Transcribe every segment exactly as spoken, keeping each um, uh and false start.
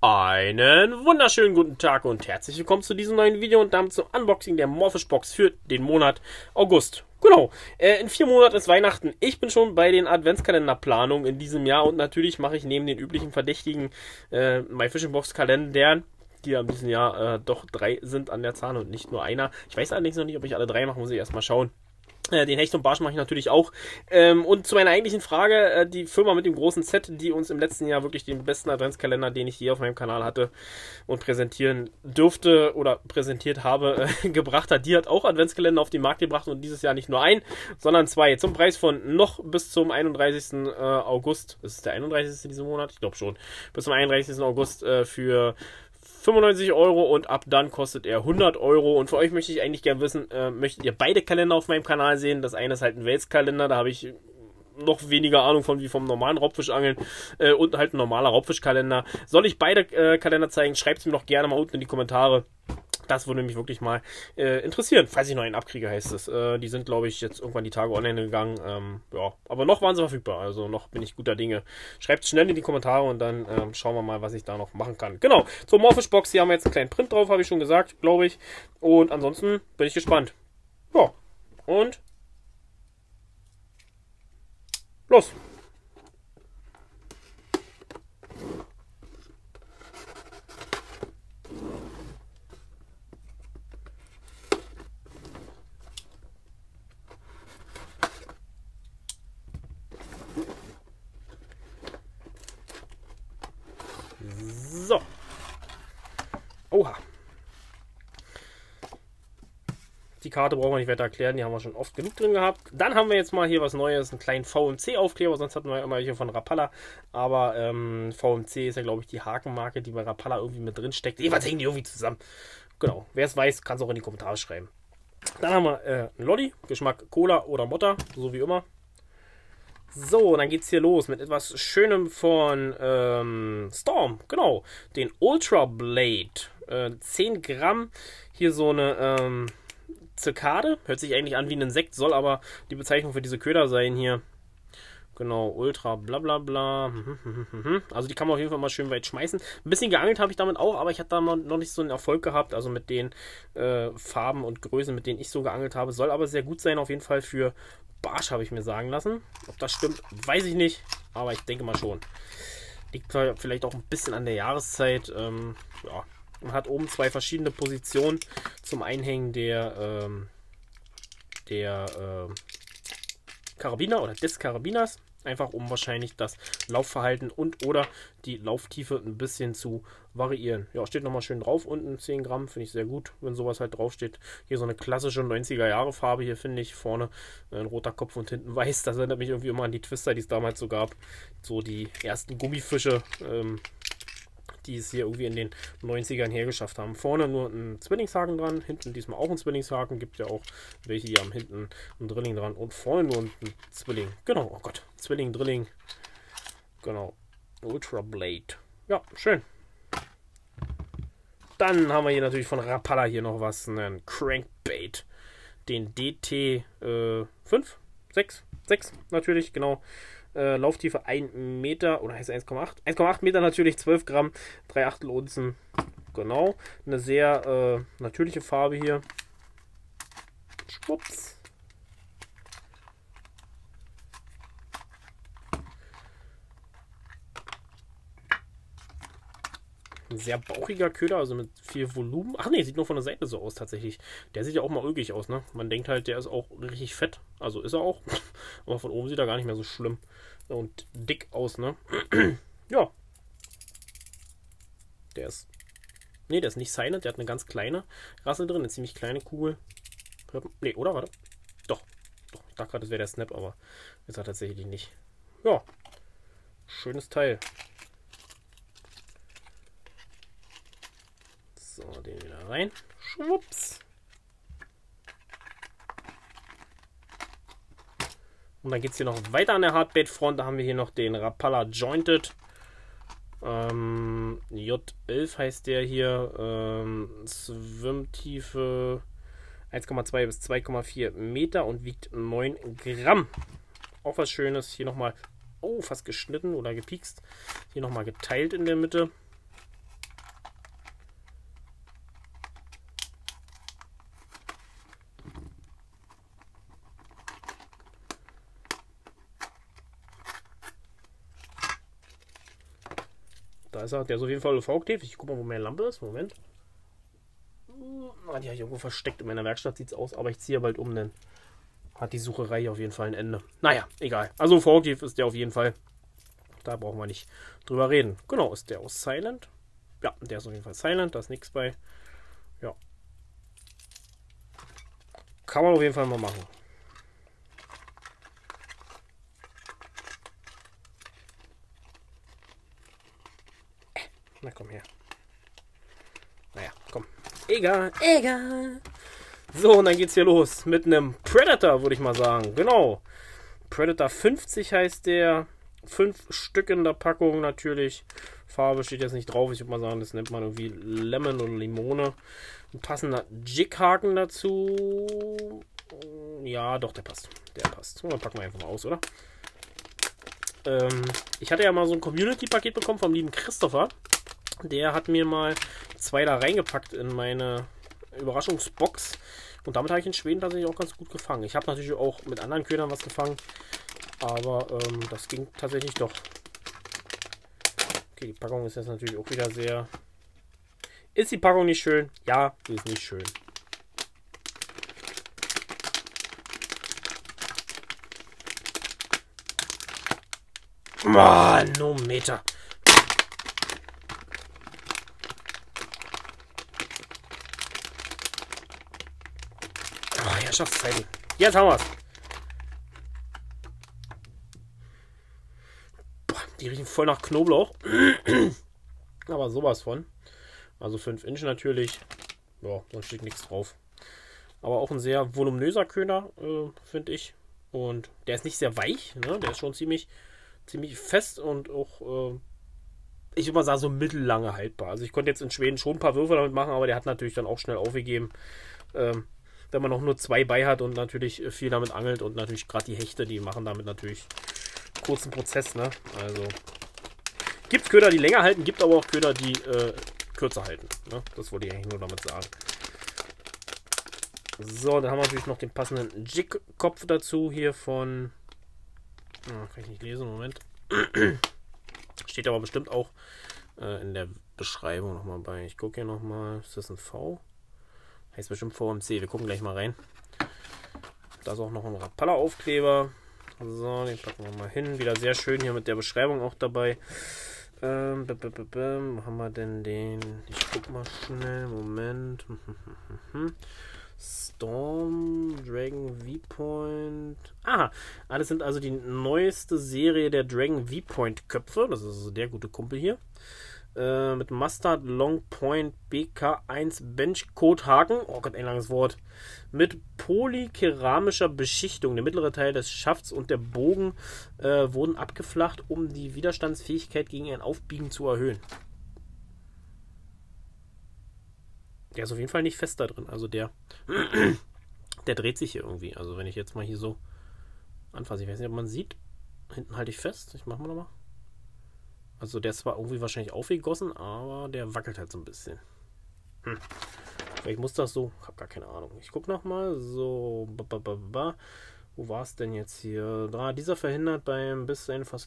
Einen wunderschönen guten Tag und herzlich willkommen zu diesem neuen Video und damit zum Unboxing der Morphish Box für den Monat August. Genau, äh, in vier Monaten ist Weihnachten. Ich bin schon bei den Adventskalenderplanungen in diesem Jahr und natürlich mache ich neben den üblichen Verdächtigen äh, MyFishingBox Kalendern, die ja in diesem Jahr äh, doch drei sind an der Zahl und nicht nur einer. Ich weiß allerdings noch nicht, ob ich alle drei mache, muss ich erstmal schauen. Den Hecht und Barsch mache ich natürlich auch. Ähm, und zu meiner eigentlichen Frage, äh, die Firma mit dem großen Z, die uns im letzten Jahr wirklich den besten Adventskalender, den ich je auf meinem Kanal hatte und präsentieren dürfte oder präsentiert habe, äh, gebracht hat, die hat auch Adventskalender auf den Markt gebracht und dieses Jahr nicht nur ein, sondern zwei. Zum Preis von noch bis zum einunddreißigsten August. Ist es der einunddreißigste diesen Monat? Ich glaube schon. Bis zum einunddreißigsten August äh, für fünfundneunzig Euro und ab dann kostet er hundert Euro. Und für euch möchte ich eigentlich gerne wissen, äh, möchtet ihr beide Kalender auf meinem Kanal sehen? Das eine ist halt ein Welskalender, da habe ich noch weniger Ahnung von wie vom normalen Raubfischangeln äh, und halt ein normaler Raubfischkalender. Soll ich beide äh, Kalender zeigen? Schreibt es mir doch gerne mal unten in die Kommentare. Das würde mich wirklich mal äh, interessieren, falls ich noch einen abkriege, heißt es. Äh, die sind, glaube ich, jetzt irgendwann die Tage online gegangen. Ähm, ja, aber noch waren sie verfügbar, also noch bin ich guter Dinge. Schreibt es schnell in die Kommentare und dann ähm, schauen wir mal, was ich da noch machen kann. Genau, zur Morphish Box, hier haben wir jetzt einen kleinen Print drauf, habe ich schon gesagt, glaube ich. Und ansonsten bin ich gespannt. Ja, und los! So. Oha. Die Karte brauchen wir nicht weiter erklären, die haben wir schon oft genug drin gehabt. Dann haben wir jetzt mal hier was Neues, einen kleinen V M C-Aufkleber, sonst hatten wir immer hier von Rapala. Aber ähm, V M C ist ja, glaube ich, die Hakenmarke, die bei Rapala irgendwie mit drin steckt. Jedenfalls hängen die irgendwie zusammen. Genau, wer es weiß, kann es auch in die Kommentare schreiben. Dann haben wir äh, ein Lolli, Geschmack Cola oder Motta, so wie immer. So, dann geht's hier los mit etwas Schönem von ähm, Storm, genau, den Ultra Blade, äh, zehn Gramm, hier so eine ähm, Zirkade, hört sich eigentlich an wie ein Insekt, soll aber die Bezeichnung für diese Köder sein hier, genau, Ultra bla bla bla, also die kann man auf jeden Fall mal schön weit schmeißen. Ein bisschen geangelt habe ich damit auch, aber ich hatte da noch nicht so einen Erfolg gehabt, also mit den äh, Farben und Größen, mit denen ich so geangelt habe, soll aber sehr gut sein, auf jeden Fall für Barsch, habe ich mir sagen lassen. Ob das stimmt, weiß ich nicht, aber ich denke mal schon. Liegt vielleicht auch ein bisschen an der Jahreszeit. Ähm, ja. Man hat oben zwei verschiedene Positionen zum Einhängen der, ähm, der äh, Karabiner oder des Karabiners. Einfach um wahrscheinlich das Laufverhalten und oder die Lauftiefe ein bisschen zu variieren. Ja, steht nochmal schön drauf. Unten zehn Gramm, finde ich sehr gut, wenn sowas halt drauf steht. Hier so eine klassische neunziger Jahre Farbe hier, finde ich. Vorne ein roter Kopf und hinten weiß. Das erinnert mich irgendwie immer an die Twister, die es damals so gab. So die ersten Gummifische, ähm, die es hier irgendwie in den neunzigern hergeschafft haben. Vorne nur ein Zwillingshaken dran, hinten diesmal auch ein Zwillingshaken. Gibt ja auch welche, die haben hinten ein Drilling dran und vorne nur ein Zwilling. Genau, oh Gott, Zwilling, Drilling. Genau, Ultra Blade. Ja, schön. Dann haben wir hier natürlich von Rapala hier noch was, einen Crankbait. Den D T fünf, sechs, sechs natürlich, genau. Äh, Lauftiefe ein Meter, oder heißt eins Komma acht? eins Komma acht Meter natürlich, zwölf Gramm, drei Achtel Unzen. Genau, eine sehr äh, natürliche Farbe hier. Schwupps. Ein sehr bauchiger Köder, also mit viel Volumen. Ach ne, sieht nur von der Seite so aus tatsächlich. Der sieht ja auch mal ulkig aus, ne? Man denkt halt, der ist auch richtig fett. Also ist er auch. Aber von oben sieht er gar nicht mehr so schlimm und dick aus, ne? Ja. Der ist... Ne, der ist nicht Silent. Der hat eine ganz kleine Rassel drin. Eine ziemlich kleine Kugel. Ne, oder? Warte. Doch. Doch. Ich dachte gerade, das wäre der Snap, aber ist er tatsächlich nicht. Ja. Schönes Teil. So, den wieder rein. Schwupps. Und dann geht es hier noch weiter an der Hardbait-Front. Da haben wir hier noch den Rapala Jointed. Ähm, J elf heißt der hier. Ähm, Schwimmtiefe eins Komma zwei bis zwei Komma vier Meter und wiegt neun Gramm. Auch was Schönes. Hier nochmal, oh, fast geschnitten oder gepiekst. Hier nochmal geteilt in der Mitte. da ist er. Der ist auf jeden Fall V-Klebt. Ich guck mal, wo meine Lampe ist. Moment. Ah, die habe ich irgendwo versteckt in meiner Werkstatt, sieht es aus. Aber ich ziehe bald um, dann hat die Sucherei auf jeden Fall ein Ende. Naja, egal. Also V-Klebt ist der auf jeden Fall. Da brauchen wir nicht drüber reden. Genau, ist der aus Silent. Ja, der ist auf jeden Fall Silent. Da ist nichts bei. Ja. Kann man auf jeden Fall mal machen. Na komm her. Naja, komm. Egal, egal. So, und dann geht's hier los mit einem Predator, würde ich mal sagen. Genau. Predator fünfzig heißt der. Fünf Stück in der Packung natürlich. Farbe steht jetzt nicht drauf. Ich würde mal sagen, das nennt man irgendwie Lemon oder Limone. Ein passender Jighaken dazu. Ja, doch, der passt. Der passt. Dann packen wir einfach mal aus, oder? Ähm, ich hatte ja mal so ein Community-Paket bekommen vom lieben Christopher. Der hat mir mal zwei da reingepackt in meine Überraschungsbox. Und damit habe ich in Schweden tatsächlich auch ganz gut gefangen. Ich habe natürlich auch mit anderen Ködern was gefangen. Aber ähm, das ging tatsächlich doch. Okay, die Packung ist jetzt natürlich auch wieder sehr... Ist die Packung nicht schön? Ja, sie ist nicht schön. Manometer. Oh, Herrschaftszeiten. Jetzt haben wir es. Die riechen voll nach Knoblauch. Aber sowas von. Also fünf Inch natürlich. Ja, da steht nichts drauf. Aber auch ein sehr voluminöser Köder, äh, finde ich. Und der ist nicht sehr weich. Ne? Der ist schon ziemlich, ziemlich fest und auch, äh, ich würde mal sagen, so mittellange haltbar. Also ich konnte jetzt in Schweden schon ein paar Würfe damit machen, aber der hat natürlich dann auch schnell aufgegeben. Ähm, wenn man noch nur zwei bei hat und natürlich viel damit angelt. Und natürlich gerade die Hechte, die machen damit natürlich kurzen Prozess, ne? Also gibt Köder, die länger halten, gibt aber auch Köder, die äh, kürzer halten. Ne? Das wollte ich eigentlich nur damit sagen. So, dann haben wir natürlich noch den passenden Jig-Kopf dazu hier von. Oh, kann ich nicht lesen, Moment. Steht aber bestimmt auch äh, in der Beschreibung nochmal bei. Ich gucke hier nochmal. Ist das ein V? Heißt bestimmt V M C. Wir gucken gleich mal rein. Da ist auch noch ein Rapala-Aufkleber. So, den packen wir mal hin. Wieder sehr schön hier mit der Beschreibung auch dabei. Ähm, b -b -b -b wo haben wir denn den? Ich guck mal schnell. Moment. Storm, Dragon V-Point. Aha, alles sind also die neueste Serie der Dragon V-Point-Köpfe. Das ist also der gute Kumpel hier. Äh, mit Mustard Long Point B K eins Benchcoat Haken. Oh Gott, ein langes Wort. Mit polykeramischer Beschichtung. Der mittlere Teil des Schafts und der Bogen äh, wurden abgeflacht, um die Widerstandsfähigkeit gegen ein Aufbiegen zu erhöhen. Der ist auf jeden Fall nicht fest da drin. Also der, der dreht sich hier irgendwie. Also wenn ich jetzt mal hier so anfasse, ich weiß nicht, ob man sieht. Hinten halte ich fest. Ich mache mal nochmal. Also der ist zwar irgendwie wahrscheinlich aufgegossen, aber der wackelt halt so ein bisschen. Hm. Vielleicht muss das so. Ich habe gar keine Ahnung. Ich gucke nochmal. So. Ba, ba, ba, ba. Wo war es denn jetzt hier? Da, dieser verhindert beim bis ein fast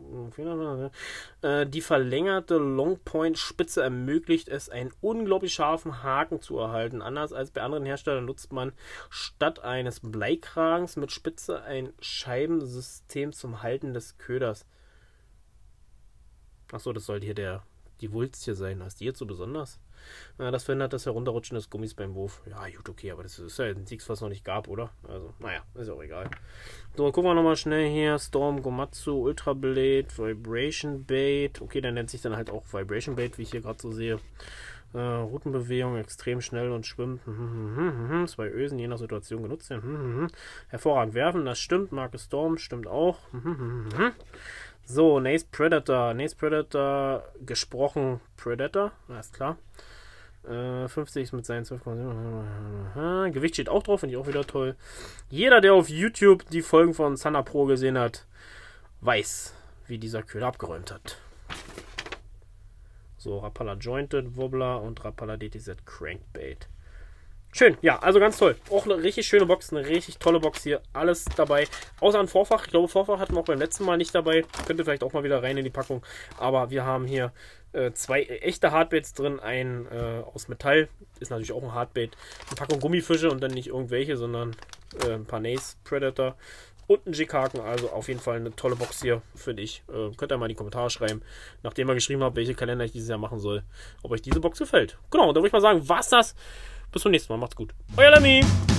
äh, die verlängerte Longpoint-Spitze ermöglicht es, einen unglaublich scharfen Haken zu erhalten. Anders als bei anderen Herstellern nutzt man statt eines Bleikragens mit Spitze ein Scheibensystem zum Halten des Köders. Achso, das sollte hier der die Wulst hier sein. Ist die jetzt so besonders? Na, das verhindert das Herunterrutschen des Gummis beim Wurf. Ja, gut, okay, aber das ist ja ein Siegs, was es noch nicht gab, oder? Also, naja, ist auch egal. So, gucken wir nochmal schnell hier. Storm, Gomatsu, Ultra Blade, Vibration Bait. Okay, der nennt sich dann halt auch Vibration Bait, wie ich hier gerade so sehe. Äh, Routenbewegung, extrem schnell und schwimmt. Zwei Ösen, je nach Situation genutzt werden. Hervorragend werfen, das stimmt. Marke Storm, stimmt auch. So, Nace Predator. Nace Predator, gesprochen Predator, alles klar. Äh, fünfzig mit seinen zwölf Komma sieben. Gewicht steht auch drauf, finde ich auch wieder toll. Jeder, der auf YouTube die Folgen von Sana Pro gesehen hat, weiß, wie dieser Köder abgeräumt hat. So, Rapala Jointed Wobbler und Rapala D T Z Crankbait. Schön, ja, also ganz toll. Auch eine richtig schöne Box, eine richtig tolle Box hier. Alles dabei. Außer ein Vorfach. Ich glaube, Vorfach hatten wir auch beim letzten Mal nicht dabei. Könnte vielleicht auch mal wieder rein in die Packung. Aber wir haben hier äh, zwei echte Hardbaits drin. Ein äh, aus Metall. Ist natürlich auch ein Hardbait. Eine Packung Gummifische und dann nicht irgendwelche, sondern äh, ein paar Nace Predator. Und ein Jig-Haken. Also auf jeden Fall eine tolle Box hier für dich. Äh, könnt ihr mal in die Kommentare schreiben, nachdem ihr geschrieben habt, welche Kalender ich dieses Jahr machen soll. Ob euch diese Box gefällt. Genau, und dann würde ich mal sagen, war's das. Bis zum nächsten Mal. Macht's gut. Euer Lemmy.